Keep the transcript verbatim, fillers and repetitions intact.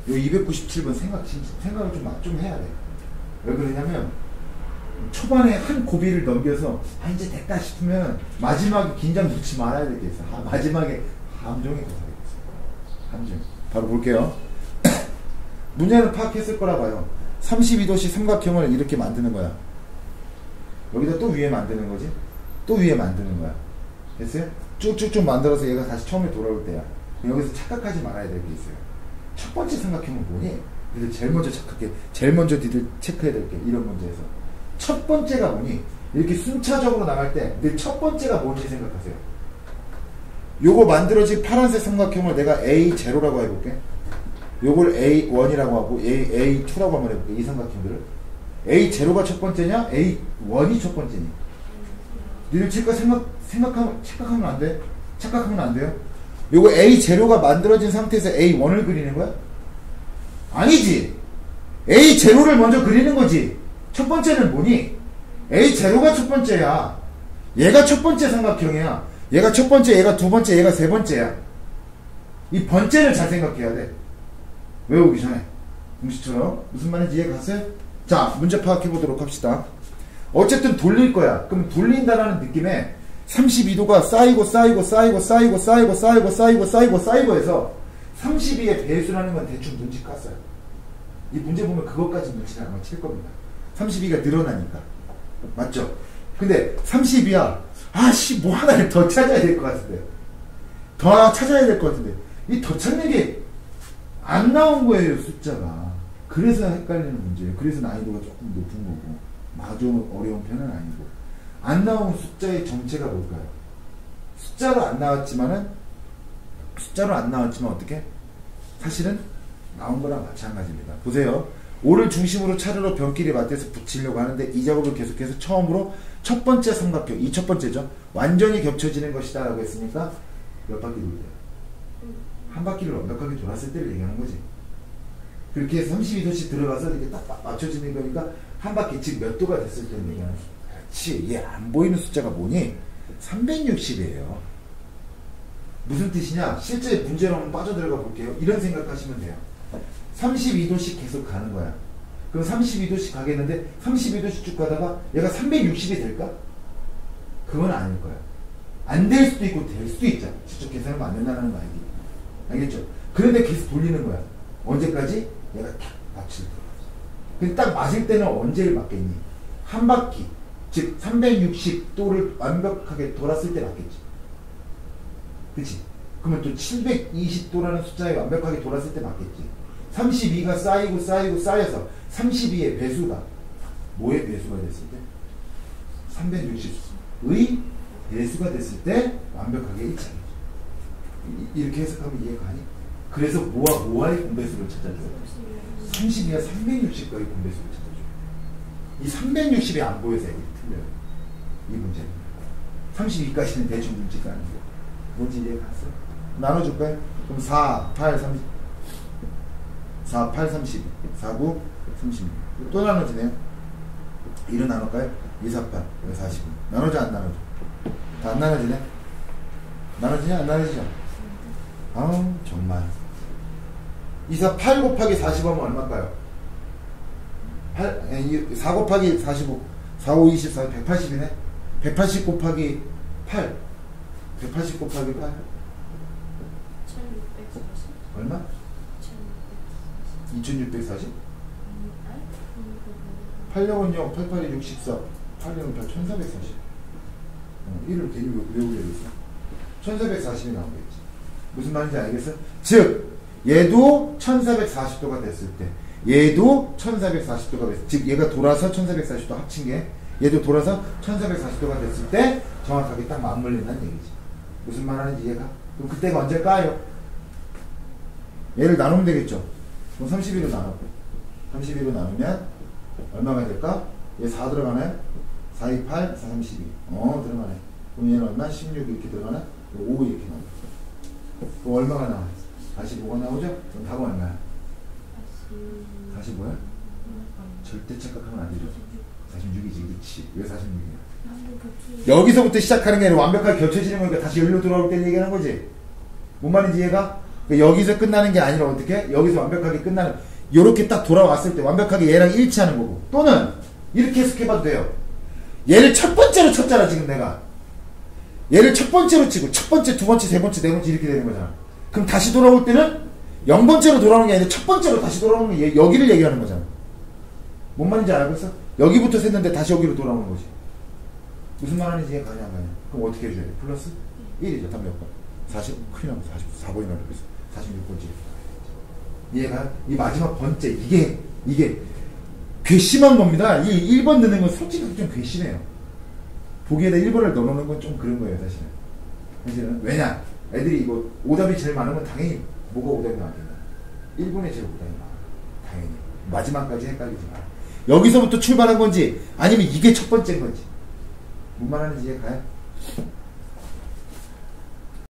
요 이백구십칠 번 생각, 생각을 좀, 좀 해야 돼. 왜 그러냐면, 초반에 한 고비를 넘겨서, 아, 이제 됐다 싶으면, 마지막에 긴장 놓지 말아야 되겠어. 아, 마지막에 함정이 도사되겠어. 함정. 바로 볼게요. 문제는 파악했을 거라 봐요. 삼십이 도씩 삼각형을 이렇게 만드는 거야. 여기다 또 위에 만드는 거지. 또 위에 만드는 거야. 됐어요? 쭉쭉쭉 만들어서 얘가 다시 처음에 돌아올 때야. 여기서 착각하지 말아야 될 게 있어요. 첫 번째 삼각형은 뭐니? 그래서 제일 먼저 착각해. 제일 먼저 니들 체크해야 될 게 이런 문제에서. 첫 번째가 뭐니? 이렇게 순차적으로 나갈 때 늘 첫 번째가 뭔지 생각하세요. 요거 만들어진 파란색 삼각형을 내가 에이 제로라고 해볼게. 요걸 에이 원이라고 하고 에이, 에이 투라고 한번 해볼게. 이 삼각형들을. 에이 제로가 첫 번째냐? 에이 원이 첫 번째니? 니들 체크 생각, 생각하면, 착각하면 안 돼? 착각하면 안 돼요? 요거 에이 제로가 만들어진 상태에서 에이 원을 그리는 거야? 아니지! 에이 제로를 먼저 그리는 거지! 첫 번째는 뭐니? 에이 제로가 첫 번째야. 얘가 첫 번째 삼각형이야. 얘가 첫 번째, 얘가 두 번째, 얘가 세 번째야. 이 번째를 잘 생각해야 돼. 외우기 전에. 공식처럼. 무슨 말인지 이해 갔어요? 자, 문제 파악해 보도록 합시다. 어쨌든 돌릴 거야. 그럼 돌린다라는 느낌에 삼십이 도가 쌓이고 쌓이고 쌓이고 쌓이고 쌓이고 쌓이고 쌓이고 쌓이고 쌓이고 해서 삼십이의 배수라는 건 대충 눈치 깠어요. 이 문제 보면 그것까지 눈치를 아마 챌 겁니다. 삼십이가 늘어나니까. 맞죠? 근데 삼십이야. 아씨, 뭐 하나를 더 찾아야 될 것 같은데. 더 하나 찾아야 될 것 같은데. 이 더 찾는 게 안 나온 거예요, 숫자가. 그래서 헷갈리는 문제예요. 그래서 난이도가 조금 높은 거고. 아주 어려운 편은 아니고. 안 나온 숫자의 정체가 뭘까요? 숫자로 안 나왔지만은, 숫자로 안 나왔지만 어떻게? 사실은 나온 거랑 마찬가지입니다. 보세요. 오를 중심으로 차례로 변끼리 맞대서 붙이려고 하는데 이 작업을 계속해서 처음으로 첫 번째 삼각형, 이 첫 번째죠. 완전히 겹쳐지는 것이다 라고 했으니까 몇 바퀴 돌려요? 한 바퀴를 완벽하게 돌았을 때를 얘기하는 거지. 그렇게 해서 삼십이 도씩 들어가서 이렇게 딱 맞춰지는 거니까 한 바퀴, 즉 몇 도가 됐을 때를 얘기하는 거지. 그렇지. 얘 안 보이는 숫자가 뭐니? 삼백육십이에요. 무슨 뜻이냐? 실제 문제로 한번 빠져들어가 볼게요. 이런 생각하시면 돼요. 삼십이 도씩 계속 가는 거야. 그럼 삼십이 도씩 가겠는데 삼십이 도씩 쭉 가다가 얘가 삼백육십이 될까? 그건 아닐 거야. 안 될 수도 있고 될 수도 있잖아. 직접 계산하면 안 된다는 거 알기. 알겠죠? 그런데 계속 돌리는 거야. 언제까지? 얘가 딱 맞출 때. 근데 딱 맞을 때는 언제를 맞겠니? 한 바퀴, 즉 삼백육십 도를 완벽하게 돌았을 때 맞겠지. 그치? 그러면 또 칠백이십 도라는 숫자에 완벽하게 돌았을 때 맞겠지. 삼십이가 쌓이고 쌓이고 쌓여서 삼십이의 배수가 뭐의 배수가 됐을 때? 삼백육십의 배수가 됐을 때 완벽하게 일치하겠죠. 이렇게 해석하면 이해가 가니? 그래서 뭐와 뭐와의 공배수를 찾아줘요? 삼십이와 삼백육십과의 공배수를 찾아줘요. 이 삼백육십이 안 보여서 이게 틀려요. 이 문제는. 삼십이까지는 대충 눈치가 아니고. 뭔지 이해 갔어? 나눠줄까요? 그럼 사, 팔, 삼십. 사, 팔, 삼십이. 사, 구, 삼십육. 또 나눠지네요. 일을 나눌까요? 이, 사, 팔. 사십오. 나눠져, 안 나눠져? 다 안 나눠지네? 나눠지냐? 안 나눠지죠? 아우, 정말. 이, 사, 팔 곱하기 사십오 하면 얼마일까요? 팔, 사 곱하기 사십오. 사, 오, 이십사, 백팔십이네? 백팔십 곱하기 팔. 백팔십 곱하기 팔. 천육백사십. 얼마? 이천육백사십? 팔십은 영, 팔십팔이 육십사, 팔십은 다 천사백사십. 어, 일을 괜히 외우려고 했어. 천사백사십이 나오겠지. 무슨 말인지 알겠어? 즉, 얘도 천사백사십 도가 됐을 때, 얘도 천사백사십 도가 됐을 때, 즉, 얘가 돌아서 천사백사십 도 합친 게, 얘도 돌아서 천사백사십 도가 됐을 때, 정확하게 딱 맞물린다는 얘기지. 무슨 말 하는지 이해가? 그럼 그때가 언제일까요? 얘를 나누면 되겠죠? 그럼 삼십이로 나누고, 삼십이로 나누면, 얼마가 될까? 얘 사 들어가네? 사, 이, 팔, 사, 삼십이. 어, 들어가네. 그럼 얘는 얼마? 십육 이렇게 들어가네? 오 이렇게 나오네. 그럼 얼마가 나와? 사십오가 나오죠? 그럼 답은 얼마야? 사십오야? 절대 착각하면 안 되죠. 사십육이지, 그렇지. 왜 사십육이야? 여기서부터 시작하는 게 아니라 완벽하게 겹쳐지는 거니까 다시 여기로 돌아올 때 얘기하는 거지. 뭔 말인지 이해가? 그러니까 여기서 끝나는 게 아니라 어떻게? 여기서 완벽하게 끝나는, 요렇게 딱 돌아왔을 때 완벽하게 얘랑 일치하는 거고. 또는 이렇게 해석해봐도 돼요. 얘를 첫 번째로 쳤잖아 지금 내가. 얘를 첫 번째로 치고 첫 번째, 두 번째, 세 번째, 네 번째 이렇게 되는 거잖아. 그럼 다시 돌아올 때는 영 번째로 돌아오는 게 아니라 첫 번째로 다시 돌아오는 게 여기를 얘기하는 거잖아. 뭔 말인지 알겠어? 여기부터 셌는데 다시 여기로 돌아오는 거지. 무슨 말 하는지 이해가 가냐 안 가냐. 그럼 어떻게 해줘야 돼? 플러스 일이죠. 답 몇 번? 사십, 큰일 나면 사십사 번이나 그랬어. 사십육 번째. 얘가 이 마지막 번째, 이게 이게 괘씸한 겁니다. 이 일 번 넣는 건 솔직히 좀 괘씸해요. 보기에다 일 번을 넣어놓는 건 좀 그런 거예요, 사실은. 사실은. 왜냐? 애들이 이거 오답이 제일 많은 건 당연히 뭐가 오답이 많겠나. 일 번에 제일 오답이 많아. 당연히. 마지막까지 헷갈리지 마. 여기서부터 출발한 건지 아니면 이게 첫 번째인 건지. 뭔 말하는지 이해가요?